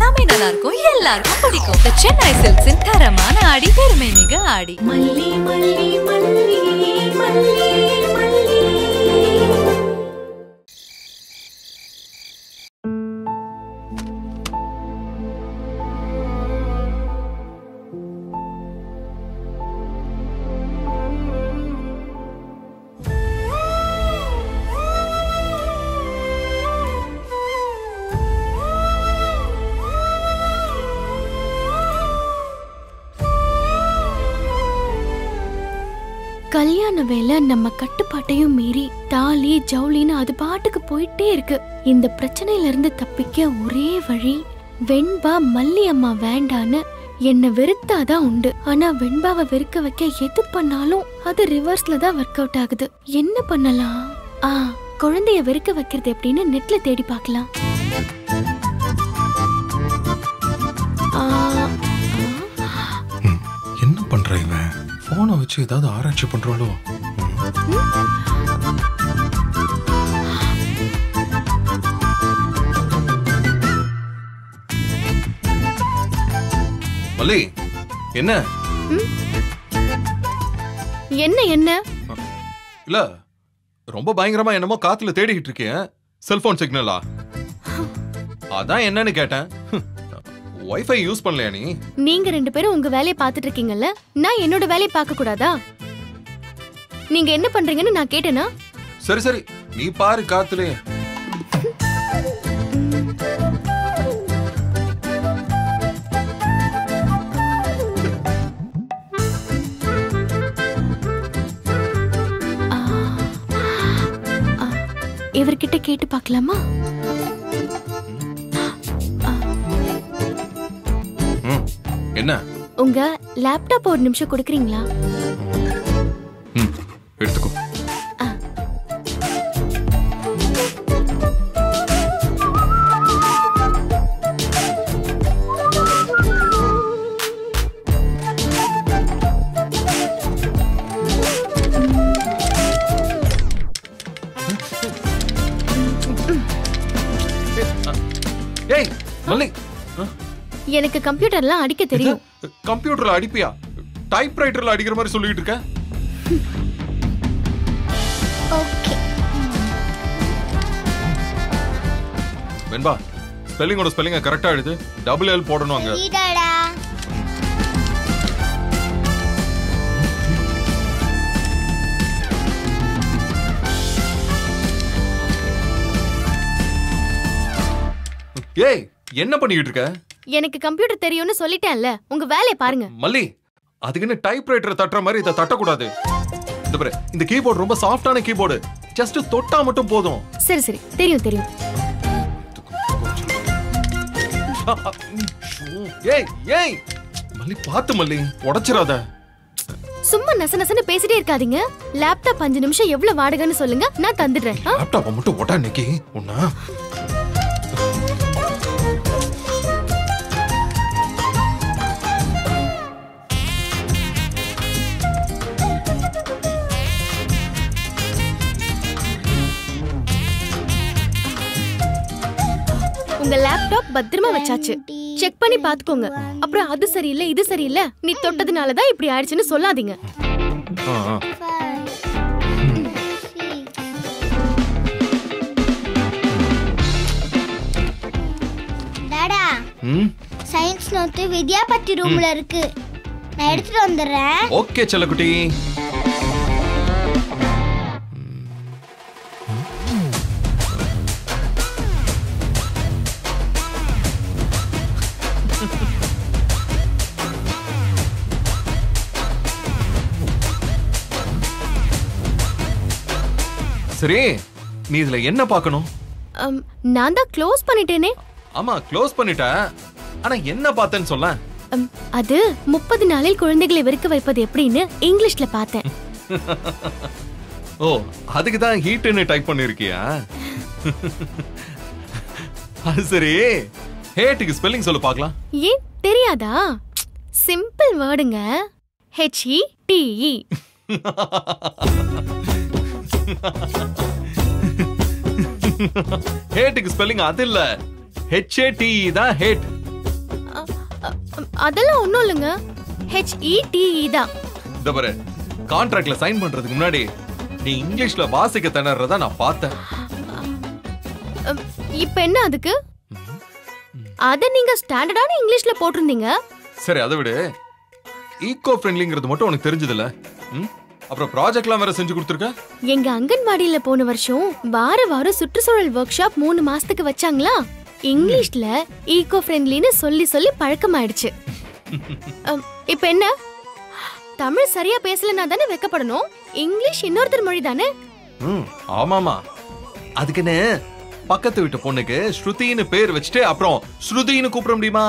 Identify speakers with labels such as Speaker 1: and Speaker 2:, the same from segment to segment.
Speaker 1: எல்லாமே நல்லா இருக்கும், எல்லாருக்கும் பிடிக்கும். The Chennai Silks தரமான ஆடி, பெருமை மிக ஆடி. மல்லி மல்லி மல்லி மல்லி மல்லி.
Speaker 2: கல்யாண வேலை நம்ம கட்டுப்பாட்டையும் மீறி தாலி ஜவுளின்னு அது பாட்டுக்கு போயிட்டே இருக்கு. இந்த பிரச்சனையில இருந்து தப்பிக்க ஒரே வழி, வெண்பா மல்லி அம்மா வேண்டான்னு என்ன வெறுத்தாதான் உண்டு. ஆனா வெண்பாவை வெறுக்க வைக்க எது பண்ணாலும் அது ரிவர்ஸ்ல தான் ஒர்க் அவுட் ஆகுது. என்ன பண்ணலாம்? குழந்தைய வெறுக்க வைக்கிறது எப்படின்னு நெட்ல தேடி பார்க்கலாம்.
Speaker 3: என்ன பண்ற இவன்? போனை வச்சு ஏதாவது ஆராய்ச்சி பண்றாளோ? மல்லி, என்ன
Speaker 2: என்ன என்ன
Speaker 3: இல்ல, ரொம்ப பயங்கரமா என்னமோ காத்துல தேடிக்கிட்டு இருக்கேன். செல்போன் சிக்னலா? அதான் என்னன்னு கேட்டேன். வைஃபை யூஸ் பண்ணலையா நீ?
Speaker 2: நீங்க ரெண்டு பேரும் உங்க வேலையை பார்த்துட்டு இருக்கீங்கல்ல, நான் என்னோட வேலையை பார்க்க கூடாதா? நீங்க என்ன பண்றீங்கன்னு நான் கேட்டேனா?
Speaker 3: சரி சரி, நீ பாரு காத்துலே.
Speaker 2: இவர்கிட்ட கேட்டு பார்க்கலாமா?
Speaker 3: என்ன?
Speaker 2: உங்க லேப்டாப் ஒரு நிமிஷம் கொடுக்குறீங்களா?
Speaker 3: எடுத்துக்கோ. ஏய் மல்லி,
Speaker 2: எனக்கு கம்ப்யூட்டர்லாம் அடிக்க தெரியும்.
Speaker 3: கம்ப்யூட்டர்ல அடிப்பியா? டைப்ரைட்டர்ல அடிக்கிற மாதிரி சொல்லிட்டு இருக்க.
Speaker 2: ஓகே.
Speaker 3: வெண்பா, ஸ்பெல்லிங்கோட ஸ்பெல்லிங்க கரெக்ட்டா எழுது. டபுள் எல் போடணும் அங்க.
Speaker 4: சரிடா.
Speaker 3: ஏய், என்ன பண்ணிட்டு இருக்க?
Speaker 2: எனக்கு கம்ப்யூட்டர் தெரியும்னு சொல்லிட்டேன்ல, உங்க வேலையை பாருங்க.
Speaker 3: மல்லி, அதுக்குன்னு டைப்ரைட்டர் தட்டுற மாதிரி இத தட்ட கூடாது. இந்த பாரு, இந்த கீபோர்ட் ரொம்ப சாஃப்டான கீபோர்டு. ஜஸ்ட் தொட்டா மட்டும் போதும்.
Speaker 2: சரி சரி, தெரியும் தெரியும்.
Speaker 3: ஏய் ஏய் மல்லி, பாத்து மல்லி, உடைச்சிராத.
Speaker 2: சும்மா நச நசன்னு பேசிட்டே இருக்காதீங்க. லேப்டாப் 5 நிமிஷம் எவ்வளவு வாடகைன்னு சொல்லுங்க, நான் தந்துடுறேன்.
Speaker 3: லேப்டாப் மட்டும் ஓட்டா நிக்கி உன்னா.
Speaker 2: உங்க லேப்டாப் பத்திரமா வச்சாச்சு. செக் பண்ணி பாத்துக்கோங்க. அப்புறம் அது சரியில்லை இது சரியில்லை, நீ தொட்டதுனால தான் இப்படி ஆயிடுச்சுன்னு சொல்லாதீங்க.
Speaker 4: டாடா, சயின்ஸ் நோட் வித்யா பத்தி ரூம்ல இருக்கு, நான் எடுத்துட்டு வந்துடுறேன்.
Speaker 3: ஓகே செல்லக்குட்டி. சரி, நீ இதுல என்ன பார்க்கணும்?
Speaker 2: நான் தான் க்ளோஸ் பண்ணிட்டேனே.
Speaker 3: ஆமா, க்ளோஸ் பண்ணிட்ட. ஆனா என்ன பார்த்தேன்னு சொல்ல.
Speaker 2: அது 30 நாளில் குழந்தைகளை வெறுக்க வைப்பது எப்படின்னு இங்கிலீஷ்ல பார்த்தேன்.
Speaker 3: ஓ, அதுக்கு தான் ஹீட்னு டைப் பண்ணிருக்கியா? அது சரி, ஹேட்டுக்கு ஸ்பெல்லிங் சொல்லு பார்க்கலாம்.
Speaker 2: ஏன் தெரியாதா? சிம்பிள் வேர்டுங்க. HETE.
Speaker 3: ஹேட்டுக்கு ஸ்பெல்லிங் அது இல்ல, HATE தான் ஹேட்.
Speaker 2: அதெல்லாம் ஒண்ணும் இல்லைங்க. HETE தான்.
Speaker 3: இந்த பாரு, கான்ட்ராக்ட்ல சைன் பண்றதுக்கு முன்னாடி நீ இங்கிலீஷ்ல வாசிக்க திணறத நான் பார்த்தேன்.
Speaker 2: இப்ப என்ன அதுக்கு? அத நீங்க ஸ்டாண்டர்டான இங்கிலீஷ்ல போட்டிருந்தீங்க.
Speaker 3: சரி, அதை விடு. ஈகோ ஃப்ரெண்ட்லிங்கிறது மட்டும் உனக்கு தெரிஞ்சதில்ல. அப்புறம் ப்ராஜெக்ட்லாம் வேற செஞ்சு கொடுத்துருக்க.
Speaker 2: எங்க அங்கன்வாடியில போன வருஷம் வாரம் சுற்றுச்சூழல் ஒர்க் ஷாப் 3 மாசத்துக்கு வச்சாங்களா. இங்கிலீஷ்ல ஈகோ ஃப்ரெண்ட்லின்னு சொல்லி சொல்லி பழக்கமாயிடுச்சு. இப்ப என்ன? தமிழ் சரியா பேசலனா தானே வெக்கப்படணும். இங்கிலீஷ் இன்னொருத்தர் மொழி தானே.
Speaker 3: ஆமாமா. அதுக்குன்னு பக்கத்து வீட்டு பொண்ணுக்கு ஸ்ருதின்னு பேர் வச்சுட்டு அப்புறம் ஸ்ருதின்னு கூப்பிட முடியுமா?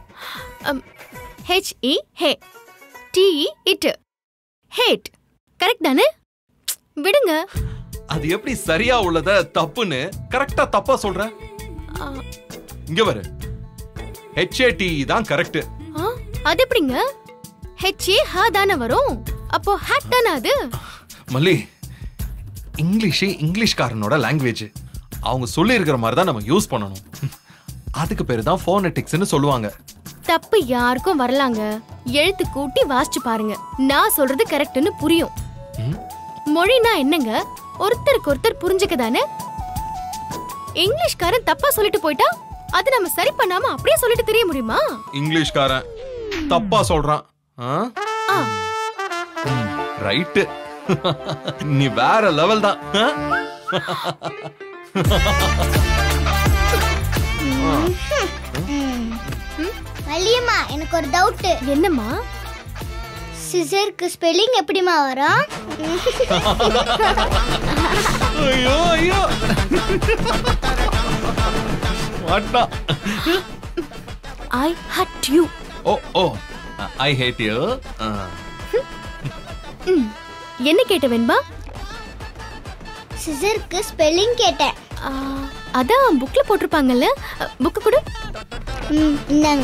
Speaker 2: HE hey, TE it, hate. Correct தானே? விடுங்க.
Speaker 3: அது எப்படி சரியா உள்ளத தப்புன்னு கரெக்டா தப்பா சொல்ற? இங்க பாரு, HATE தான் கரெக்ட்.
Speaker 2: அது எப்படிங்க? HA ஹா தானே வரும். அப்போ ஹேட் தானே அது?
Speaker 3: மல்லி, இங்கிலீஷ் இங்கிலீஷ்காரனோட லாங்குவேஜ். அவங்க சொல்லி இருக்கிற மாதிரி தான் நம்ம யூஸ் பண்ணணும். அதுக்கு பேரு தான் ஃபோனெட்டிக்ஸ்னு சொல்லுவாங்க.
Speaker 2: தப்பு யாருக்கும் வரலாங்க. எழுத்து கூட்டி வாசிச்சு பாருங்க. நான் சொல்றது கரெக்ட்னு புரியும். மொழினா என்னங்க? ஒருத்தருக்கு ஒருத்தர் புரிஞ்சுக்க தானே. இங்கிலீஷ்காரன் தப்பா சொல்லிட்டு போயிட்டா அது நம்ம சரி பண்ணாம அப்படியே சொல்லிட்டு தெரிய முடியுமா?
Speaker 3: இங்கிலீஷ்காரன் தப்பா சொல்றான். ரைட். நீ வேற லெவல் தான்.
Speaker 4: மல்லியம்மா, எனக்கு ஒரு டவுட்.
Speaker 2: என்னம்மா?
Speaker 4: சிசருக்கு ஸ்பெல்லிங் எப்படிமா வரும்?
Speaker 3: ஐயோ ஐயோ, வாட்டா.
Speaker 2: I hurt you.
Speaker 3: O, I hate you.
Speaker 2: என்ன கேட்ட வெண்பா?
Speaker 4: சிசருக்கு ஸ்பெல்லிங் கேட்டேன்.
Speaker 2: அதான் புக்ல போட்டிருப்பாங்கல்ல. புக் கொடு.
Speaker 4: இந்தாங்க.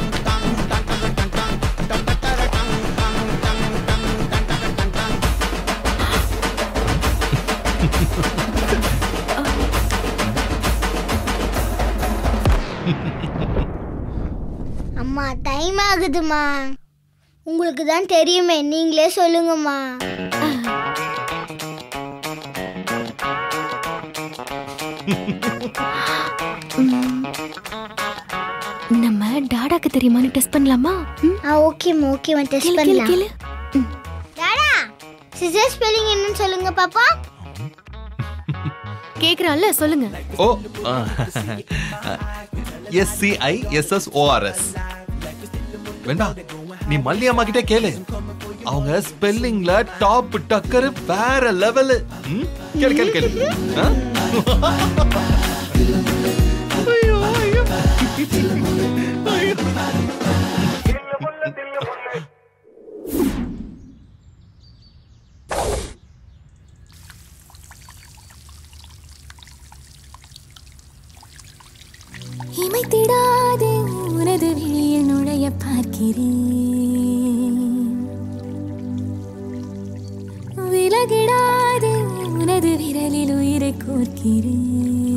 Speaker 4: அம்மா, டைம் ஆகுதுமா. உங்களுக்கு தான் தெரியுமே, நீங்களே சொல்லுங்கம்மா.
Speaker 2: நம்ம டாடாக்கு தெரியுமான்னு டெஸ்ட் பண்ணலாமா?
Speaker 4: ஓகேம்மா, டெஸ்ட் பண்ணலாம். டாடா, சிசர் ஸ்பெல்லிங் என்னன்னு சொல்லுங்க பாப்பா.
Speaker 2: கேக்குறான்ல, சொல்லுங்க.
Speaker 3: ஓ, SCISSORS. வேண்டா, நீ மல்லி அம்மா கிட்ட கேளு. அவங்க ஸ்பெல்லிங்ல டாப் டக்கர் வேற லெவல். கேளு கேளு கேளு. ஐயோ ஐயோ.
Speaker 5: இமைத்திடாதே உனது விழியில் நுழைய பார்க்கிறேன். விலகிடாதே உனது விரலில் உயிரை கோர்க்கிறேன்.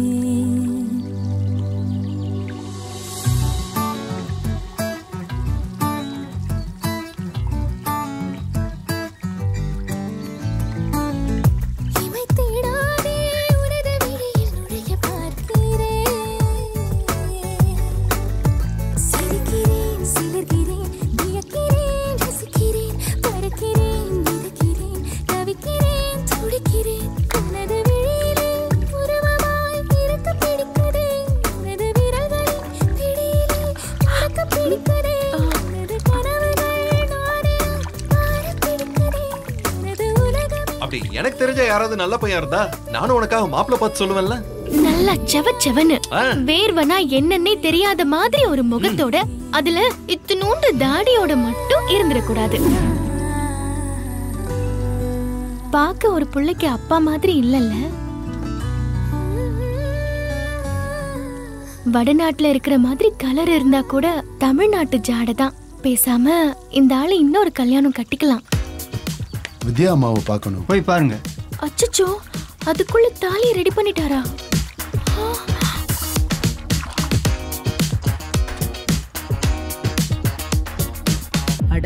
Speaker 3: அப்படி எனக்கு தெரிஞ்ச யாராவது நல்ல பையன் இருந்தா நானும் உனக்காக மாப்பிள்ளை பார்த்து சொல்லுவேன்ல.
Speaker 2: நல்லா செவச்செவன்னு வேர்வனா என்னன்னே தெரியாத மாதிரி ஒரு முகத்தோட, அதுல இத்துணூண்டு தாடியோட மட்டும் இருந்துடக்கூடாது. பார்க்க ஒரு பிள்ளைக்கு அப்பா மாதிரி இல்லல்ல. வடநாட்டுல இருக்கிற மாதிரி கலர் இருந்தா கூட தமிழ்நாட்டு ஜாடதான். பேசாம இந்த ஆளு இன்னொரு கல்யாணம் கட்டிக்கலாம்.
Speaker 6: வித்யா அம்மாவை பார்க்கணும். போய் பாருங்க.
Speaker 2: அச்சச்சோ, அதுக்குள்ள தாலி ரெடி பண்ணிட்டாரா?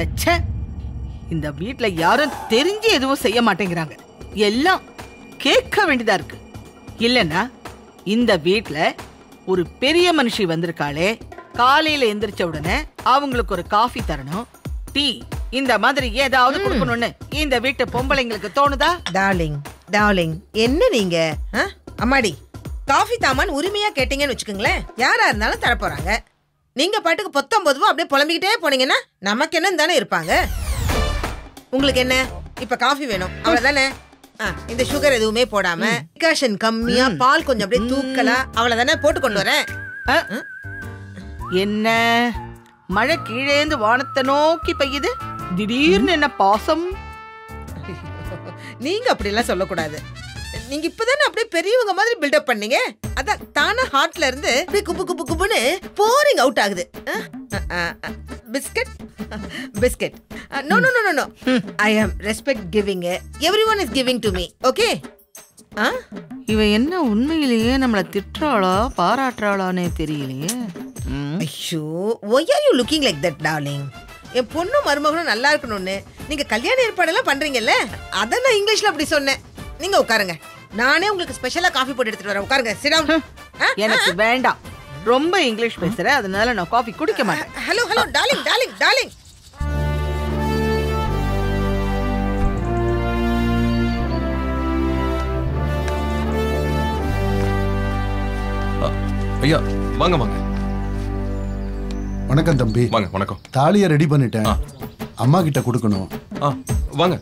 Speaker 7: அடச்சே, இந்த வீட்ல யாரும் தெரிஞ்சு எதுவும் செய்ய மாட்டேங்கிறாங்க. எல்லாம் கேட்க வேண்டியதா இருக்கு. இல்லன்னா இந்த வீட்ல ஒரு பெரிய மனுஷி வந்திருக்காளே, காலையில எந்திரிச்ச உடனே அவங்களுக்கு ஒரு காஃபி தரணும், டீ, இந்த மாதிரி ஏதாவது கொடுக்கணும்னு இந்த வீட்டு பொம்பளைங்களுக்கு தோணுதா?
Speaker 8: டார்லிங் டார்லிங், என்ன நீங்க அம்மாடி காஃபி தாமான் உரிமையா கேட்டீங்கன்னு வச்சுக்கோங்களேன், யாரா இருந்தாலும் தரப்போறாங்க. நீங்க பாட்டுக்கு 19 அப்படியே புலம்பிக்கிட்டே போனீங்கன்னா நமக்கு என்னன்னு தானே இருப்பாங்க. உங்களுக்கு என்ன இப்ப காஃபி வேணும் அவ்வளவுதானே? இந்த சுகர் எதுவுமே போடாம டிகாஷன் கம்மியா, பால் கொஞ்சம் அப்படியே தூக்கலா, அவ்வளவுதானே போட்டு கொண்டு வரேன்.
Speaker 7: என்ன மழை கீழேந்து வானத்தை நோக்கி பெய்யுது, திடீர்னு என்ன பாசம்?
Speaker 8: நீங்க அப்படி எல்லாம் சொல்லக்கூடாது. நீங்க இப்பதானே அப்படியே பெரியவங்க மாதிரி பில்டப் பண்ணீங்க. அதான் தானா ஹார்ட்ல இருந்து அப்படியே குப்பு குப்பு குப்புன்னு போரிங் அவுட் ஆகுது. Biscuit biscuit. No no no no, I am respect giving. Everyone is giving to me. Okay?
Speaker 7: இவ என்ன உண்மையிலேயே நம்மள திட்டுறாளா பாராட்டுறாளானே தெரியலையே.
Speaker 8: ஐயோ, why are you looking like that darling? என் பொண்ணு மருமகனும் நல்லா இருக்கணும்னு நீங்க கல்யாண ஏற்பாடெல்லாம் பண்றீங்கல்ல, அத நான் இங்கிலீஷ்ல அப்படி சொன்னேன். நீங்க உட்காருங்க, நானே உங்களுக்கு ஸ்பெஷலா காஃபி போட்டு எடுத்துட்டு வரேன். உட்காருங்க. Sit down.
Speaker 7: எனக்கு வேண்டாம், ரொம்ப இங்கிலீஷ் பேசுற, அதனால நான் காஃபி குடிக்க மாட்டேன்.
Speaker 8: Hello hello darling darling darling.
Speaker 3: ஐயா வாங்க வாங்க.
Speaker 6: வணக்கம் தம்பி.
Speaker 3: வாங்க. வணக்கம்.
Speaker 6: தாலியை ரெடி பண்ணிட்டேன், அம்மா கிட்ட கொடுக்கணும்.
Speaker 3: வாங்க.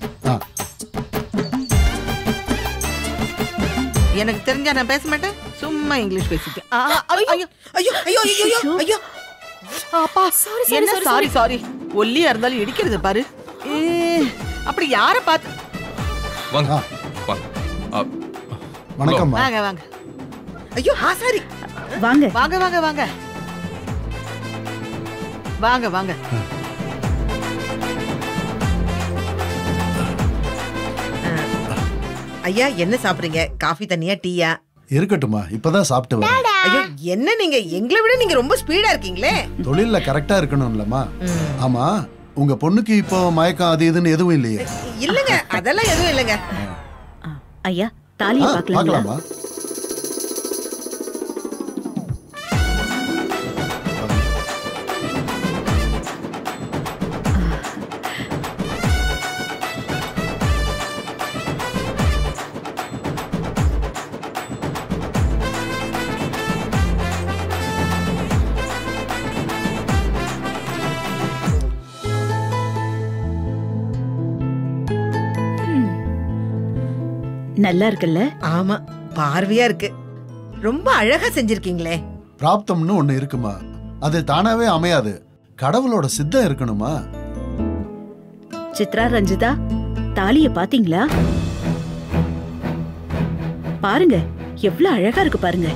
Speaker 7: எனக்கு தெரிஞ்சா நான் பேச மாட்டேன், சும்மா இங்கிலீஷ் பேசிட்டேன்.
Speaker 8: ஐயோ ஐயோ ஐயோ ஐயோ ஐயோ.
Speaker 7: அப்பா என்ன சாரி சாரி, ஒல்லியா இருந்தாலும் இடிக்கிறது பாரு. அப்படி யார பார்த்து?
Speaker 3: வாங்க வாங்க.
Speaker 6: வணக்கம்.
Speaker 7: வாங்க வாங்க.
Speaker 8: ஐயோ சாரி.
Speaker 7: வாங்க வாங்க வாங்க வாங்க வாங்க வாங்க.
Speaker 8: ஐயா என்ன சாப்பிடுறீங்க? காஃபி தண்ணியா டீயா?
Speaker 6: இருக்கட்டுமா, இப்பதான் சாப்பிட்டு வரேன்.
Speaker 8: ஐயோ என்ன நீங்க எங்களை விட நீங்க ரொம்ப ஸ்பீடா இருக்கீங்களே.
Speaker 6: தொழில்ல கரெக்டா இருக்கணும்லமா. ஆமா, உங்க பொண்ணுக்கு இப்போ மயக்கம் அது இதுன்னு எதுவும் இல்லையே?
Speaker 8: இல்லங்க, அதெல்லாம் எதுவும் இல்லங்க.
Speaker 9: ஐயா தாலியை
Speaker 6: பார்க்கலாமா?
Speaker 9: நல்லா இருக்குல்ல?
Speaker 8: ஆமா, பார்வையா இருக்கு. ரொம்ப அழகா செஞ்சிருக்கீங்களே.
Speaker 6: பிராப்தம்னு ஒண்ணு இருக்குமா, அது தானாவே அமையாது, கடவுளோட சித்தம் இருக்கணுமா.
Speaker 9: சித்ரா, ரஞ்சிதா, தாலிய பாத்தீங்களா? பாருங்க எவ்வளவு அழகா இருக்கு பாருங்க.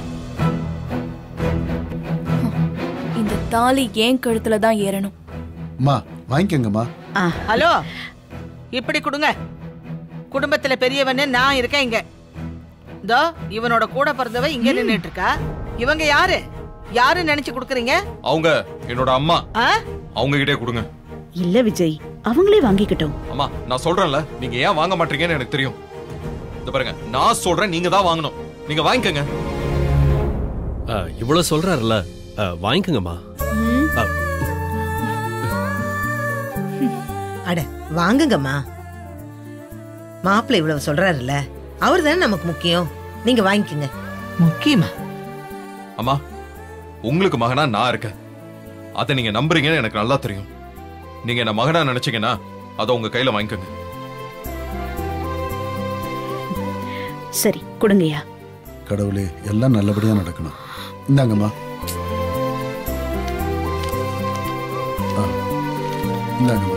Speaker 5: இந்த தாலி ஏன் கழுத்துல தான் ஏறணும்.
Speaker 6: அம்மா வாங்கிக்கங்கம்மா.
Speaker 7: ஹலோ, இப்படி கொடுங்க. குடும்பத்துல பெரியவன்னு நான் இருக்கேன் இங்க. இதோ இவனோட கூட பிறந்தவ இங்க நின்னுட்டு இருக்கா. இவங்க யாரு யாரு நினைச்சு குடுக்குறீங்க?
Speaker 3: அவங்க என்னோட அம்மா. அவங்க கிட்டே கொடுங்க.
Speaker 9: இல்ல விஜய், அவங்களே வாங்கிக்கிட்டோம்.
Speaker 3: அம்மா நான் சொல்றேன்ல, நீங்க ஏன் வாங்க மாட்டீங்கன்னு எனக்கு தெரியும். இந்த பாருங்க, நான் சொல்றேன், நீங்க தான் வாங்கணும். நீங்க வாங்கிக்கங்க.
Speaker 10: இவ்வளவு சொல்றாருல, வாங்கிக்கங்கம்மா.
Speaker 8: அட வாங்குங்கம்மா. மாப்பிள்ளை இவ்வளவு சொல்றாருல்ல, அவர் தானே நமக்கு முக்கியம். நீங்க வாங்கிக்கங்க.
Speaker 7: முக்கியமா?
Speaker 3: அம்மா உங்களுக்கு மகனா நான் இருக்கேன், அதை நீங்க நம்புறீங்கன்னு எனக்கு நல்லா தெரியும். நீங்க என்ன மகனா நினைச்சீங்கன்னா அதை உங்க கையில வாங்கிக்கங்க.
Speaker 9: சரி கொடுங்கய்யா.
Speaker 6: கடவுளே, எல்லாம் நல்லபடியா நடக்கணும். இந்தாங்கம்மா. இந்தாங்கம்மா.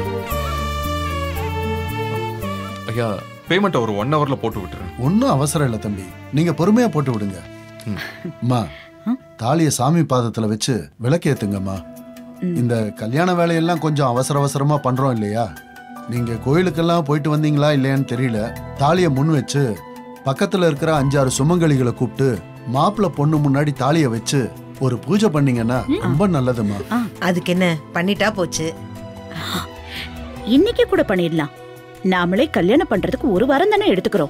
Speaker 3: ஐயா, பேமெண்ட் ஒரு 1 hourல போட்டு விட்டுறேன்.
Speaker 6: ஒன்னும் அவசரம் இல்ல தம்பி, நீங்க பொறுமையா போட்டு விடுங்க. அம்மா, தாலிய சாமி பாதத்துல வச்சு விளக்கேத்துங்கம்மா. இந்த கல்யாண வேலையெல்லாம் கொஞ்சம் அவசர அவசரமா பண்றோம் இல்லையா? நீங்க கோயிலுக்கெல்லாம் போயிட்டு வந்தீங்களா இல்லையான்னு தெரியல. தாலிய முன் வச்சு பக்கத்துல இருக்கிற 5-6 சுமங்கலிகளை கூப்பிட்டு மாப்பிள்ள பொண்ணு முன்னாடி தாலிய வச்சு ஒரு பூஜை பண்ணீங்கன்னா ரொம்ப நல்லதுமா.
Speaker 8: அதுக்கு என்ன, பண்ணிட்டா போச்சு.
Speaker 9: இன்னைக்கு கூட பண்ணிடலாம். நாமளே கல்யாணம் பண்றதுக்கு ஒரு வாரம் தானே எடுத்துக்கிறோம்.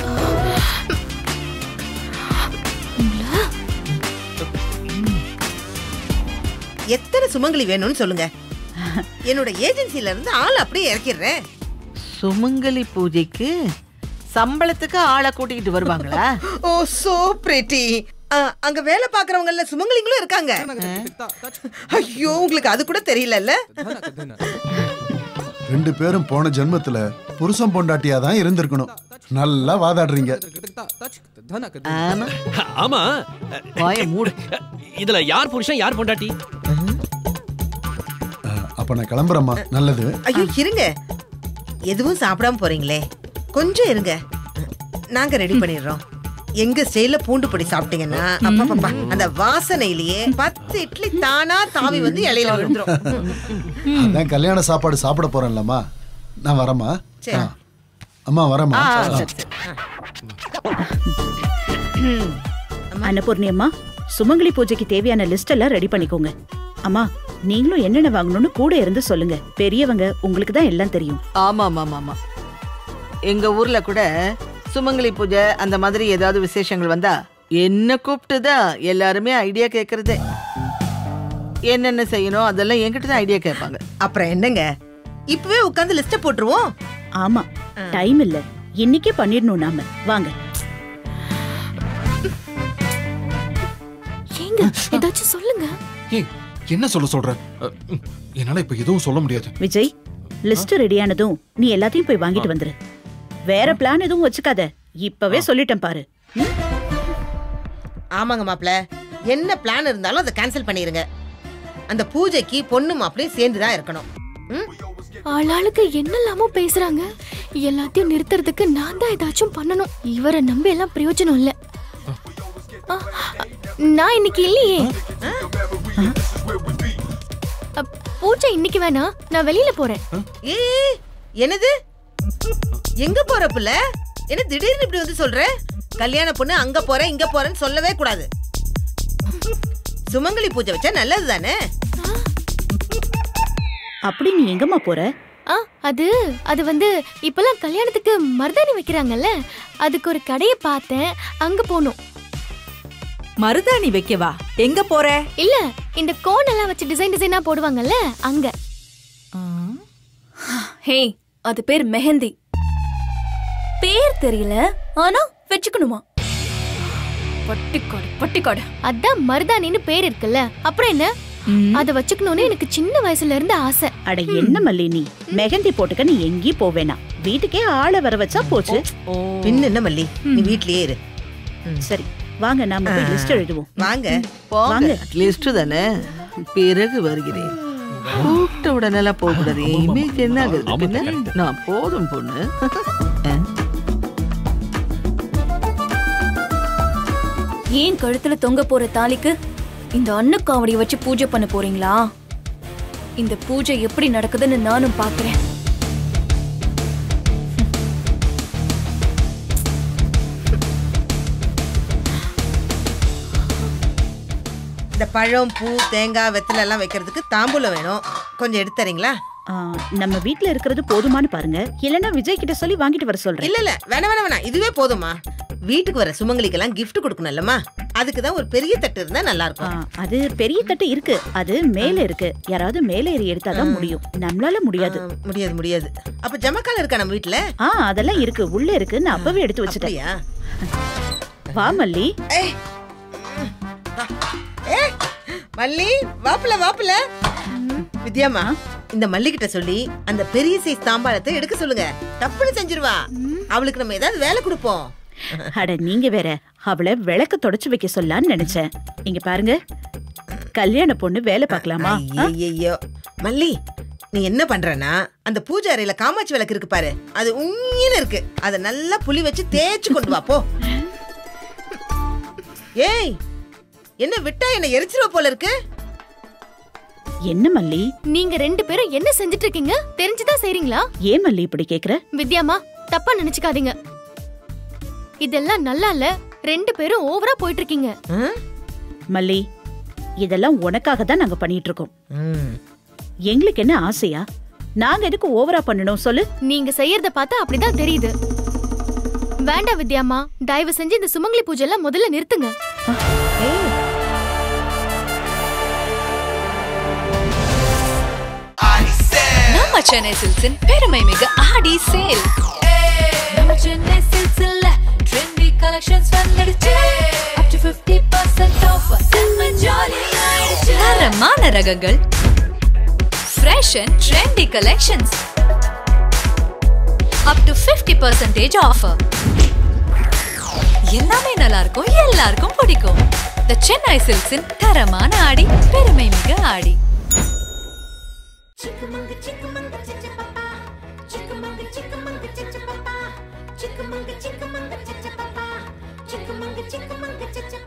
Speaker 8: எத்தனை சுமங்கலி வேணும்னு சொல்லுங்க. என்னோட ஏஜென்சில இருந்து ஆள் அப்படியே இறக்கிடுறேன். சுமங்கலி பூஜைக்கு சம்பளத்துக்கு ஆளை கூட்டிட்டு வருவாங்களா? Oh so pretty. அங்க வேலை பாக்குறவங்கல சுமங்கலிங்களும் இருக்காங்க. ஐயோ உங்களுக்கு அது கூட தெரியலல்ல.
Speaker 6: 2 பேரும் போன ஜென்மத்துல புருஷன் பொண்டாட்டியா தான் இருந்திருக்கணும். நல்லா வாதாடுறீங்க.
Speaker 10: ஆமா,
Speaker 8: வாய மூடு.
Speaker 10: இதுல யார் புருஷன் யார் பொண்டாட்டி?
Speaker 6: அப்ப நான் கிளம்புறேம்மா. நல்லது.
Speaker 8: ஐயோ இருங்க, எதுவும் சாப்பிடாம போறீங்களே, கொஞ்சம் இருங்க, நாங்க ரெடி பண்ணிடுறோம். எங்க ஸ்டைல பூண்டு பொடி சாப்பிட்டீங்கன்னா அப்பா அந்த வாசனையிலேயே 10 இட்லி தானா தாவி வந்து இலையில விழுந்துரும்.
Speaker 6: அதான் கல்யாண சாப்பாடு சாப்பிட போறேன்லம்மா. நான் வரேம்மா. அம்மா வரேம்மா.
Speaker 9: அன்னபூர்ணி அம்மா, சுமங்கலி பூஜைக்கு தேவையான லிஸ்ட் எல்லாம் ரெடி பண்ணிக்கோங்க. அம்மா, நீங்களும் என்னென்ன வாங்கணும்னு கூட இருந்து சொல்லுங்க. பெரியவங்க, உங்களுக்கு தான் எல்லாம் தெரியும்.
Speaker 7: ஆமா ஆமா ஆமா. எங்க ஊர்ல கூட சுமங்கலி பூஜை அந்த மாதிரி ஏதாவது விசேஷங்கள் வந்தா என்ன கூப்பிட்டுதான் எல்லாருமே ஐடியா கேக்குறதே. என்னென்ன செய்யணும் அதெல்லாம் என்கிட்ட தான் ஐடியா கேட்பாங்க.
Speaker 8: அப்புறம் என்னங்க, இப்பவே உட்கார்ந்து லிஸ்ட போட்டுருவோம்.
Speaker 9: ஆமா, டைம் இல்ல, இன்னைக்கே பண்ணிடணும் நாம. வாங்க.
Speaker 2: ஏங்க ஏதாச்சும் சொல்லுங்க.
Speaker 3: ஏய், என்ன சொல்ற? என்னால இப்ப எதுவும் சொல்ல முடியாது.
Speaker 9: விஜய், லிஸ்ட் ரெடியானதும் நீ எல்லாத்தையும் போய் வாங்கிட்டு வந்துரு. வேற பிளான் எதுவும் வச்சுக்காத, இப்பவே சொல்லிட்டேன் பாரு.
Speaker 8: ஆமாங்க மாப்ள, என்ன பிளான் இருந்தாலும் அதை கேன்சல் பண்ணிருங்க. அந்த பூஜைக்கு பொண்ணு மாப்பிளையும் சேர்ந்துதான் இருக்கணும்.
Speaker 2: ஆளாளுக்கு என்னெல்லாமோ பேசுறாங்க. எல்லாத்தையும் நிறுத்துறதுக்கு நான் தான் ஏதாச்சும் பண்ணணும். இவரை நம்பி எல்லாம் பிரயோஜனம் இல்ல. நான் இன்னைக்கு இல்லையே. பூஜை இன்னைக்கு வேணா, நான் வெளியில போறேன்.
Speaker 8: என்னது, எங்க போற புள்ள? என்ன திடீர்னு இப்படி வந்து சொல்ற? கல்யாண பொண்ணு அங்க போறேன் இங்க போறேன்னு சொல்லவே கூடாது. சுமங்கலி பூஜை வச்சா நல்லது தானே.
Speaker 9: அப்படி நீ எங்கம்மா போற?
Speaker 2: அது வந்து இப்பெல்லாம் கல்யாணத்துக்கு மருதாணி வைக்கிறாங்கல்ல, அதுக்கு ஒரு கடையை பார்த்தேன், அங்க போகணும்.
Speaker 1: மருதாணி வைக்கவா? எங்க போற?
Speaker 2: இல்ல, இந்த கோன் எல்லாம் வச்சு டிசைனா போடுவாங்கல்ல, அங்க.
Speaker 1: ஹே, அது பேர் மெஹந்தி. பேர் தெரியல, ஆனா வெச்சுக்கணுமா? பட்டிக்காடு.
Speaker 2: அதான் மருதாணின்னு பேர் இருக்குல்ல, அப்புறம் என்ன? அத வச்சுக்கணும்னு எனக்கு சின்ன வயசுல இருந்து ஆசை.
Speaker 9: அட என்ன மல்லி, நீ மெஹந்தி போட்டுக்க நீ எங்கேயும் போவேனா, வீட்டுக்கே ஆளை வர வச்சா போச்சு.
Speaker 8: பின்ன என்ன மல்லி, நீ வீட்லயே இரு.
Speaker 9: சரி வாங்க, நாம போய் லிஸ்ட் எழுதுவோம்.
Speaker 8: வாங்க
Speaker 7: வாங்க, லிஸ்ட் தானே, பிறகு வருகிறேன். கூப்பிட்ட உடனே போக கூடாது. இமேஜ் என்ன ஆகுது? நான் போதும் பொண்ணு.
Speaker 1: ஏன் கழுத்துல தொங்க போற தாலிக்கு இந்த அன்னக்காவடியை வச்சு பூஜை பண்ண போறீங்களா? இந்த பூஜை எப்படி நடக்குதுன்னு நானும் பாக்குறேன்.
Speaker 8: இந்த பழம், பூ, தேங்காய், வெத்தலை எல்லாம் வைக்கிறதுக்கு தாம்பூலம் வேணும். கொஞ்சம் எடுத்துறீங்களா?
Speaker 9: நம்ம வீட்ல இருக்கிறது போதுமானு பாருங்க, இல்லன்னா விஜய் கிட்ட சொல்லி வாங்கிட்டு வர சொல்றேன்.
Speaker 8: இல்ல வேணாம், இதுவே போதுமா. வீட்டுக்கு வர சுமங்கலிக்கெல்லாம் கிஃப்ட் கொடுக்கணும்லமா, அதுக்குதான் ஒரு பெரிய தட்டு இருந்தா நல்லா இருக்கும்.
Speaker 9: அது பெரிய தட்டு இருக்கு, அது மேல இருக்கு. யாராவது மேல ஏறி எடுத்தாதான் முடியும், நம்மளால முடியாது.
Speaker 8: முடியாது. அப்ப ஜமக்கால இருக்கா நம்ம வீட்ல?
Speaker 9: அதெல்லாம் இருக்கு, உள்ள இருக்கு. நான் அப்பவே எடுத்து வச்சிட்டேன். வா மல்லி.
Speaker 8: மல்லி, வாப்புல. வித்யாமா, இந்த மல்லி கிட்ட சொல்லி அந்த பெரிய சைஸ் தாம்பாளத்தை எடுக்க சொல்லுங்க. தப்புன்னு செஞ்சிருவா. அவளுக்கு நம்ம ஏதாவது வேலை கொடுப்போம்.
Speaker 9: அட நீங்க வேற, அவளை விளக்க தொடச்சு வைக்க சொல்லலான்னு நினைச்சேன். இங்க பாருங்க, கல்யாண பொண்ணு வேலை பார்க்கலாமா?
Speaker 8: ஐயோ மல்லி, நீ என்ன பண்றனா, அந்த பூஜை அறையில காமாட்சி விளக்கு இருக்கு பாரு, அது உண்மையில இருக்கு. அத நல்லா புளி வச்சு தேய்ச்சு கொண்டு வா போ. ஏய், என்ன விட்டா என்ன எரிச்சிருவ போல இருக்கு.
Speaker 9: என்ன மல்லி,
Speaker 2: நீங்க 2 பேரும் என்ன செஞ்சிட்டு இருக்கீங்க? தெரிஞ்சுதான் செய்றீங்களா?
Speaker 9: ஏன் மல்லி இப்படி கேக்குற?
Speaker 2: வித்யாமா, தப்பா நினைச்சுக்காதீங்க. இதெல்லாம் நல்லா இல்ல. 2 பேரும் ஓவரா போயிட்டு இருக்கீங்க.
Speaker 9: மல்லி, இதெல்லாம் உனக்காக தான் நாங்க பண்ணிட்டு இருக்கோம். எங்களுக்கு என்ன ஆசையா? நாங்க எதுக்கு ஓவரா பண்ணணும் சொல்லு?
Speaker 2: நீங்க செய்யறத பார்த்தா அப்படிதான் தெரியுது. வேண்டாம் வித்யாம்மா, தயவு செஞ்சு இந்த சுமங்கலி பூஜை எல்லாம் முதல்ல நிறுத்துங்க.
Speaker 11: நம்ம சென்னை சில்க்ஸின் பெருமை மிகு ஆடி சேல். நம்ம சென்னை சில்க்ஸ்ல ட்ரெண்டி கலெக்ஷன்ஸ் வந்துடுச்சு. up to 50% off. செம்ம ஜாலி ஆயிடுச்சு. தரமான ரகங்கள், fresh and trendy collections. up to 50% offer. எல்லாமே நல்லா இருக்கும், எல்லாருக்கும் பிடிக்கும். The Chennai Silks-இன் தரமான ஆடி, பெருமை மிகு ஆடி. Chickamanga, chickamanga, chichapapa. Chickamanga, chickamanga, chichapapa. Chickamanga, chickamanga, chichapapa. Chickamanga, chickamanga, chichapapa.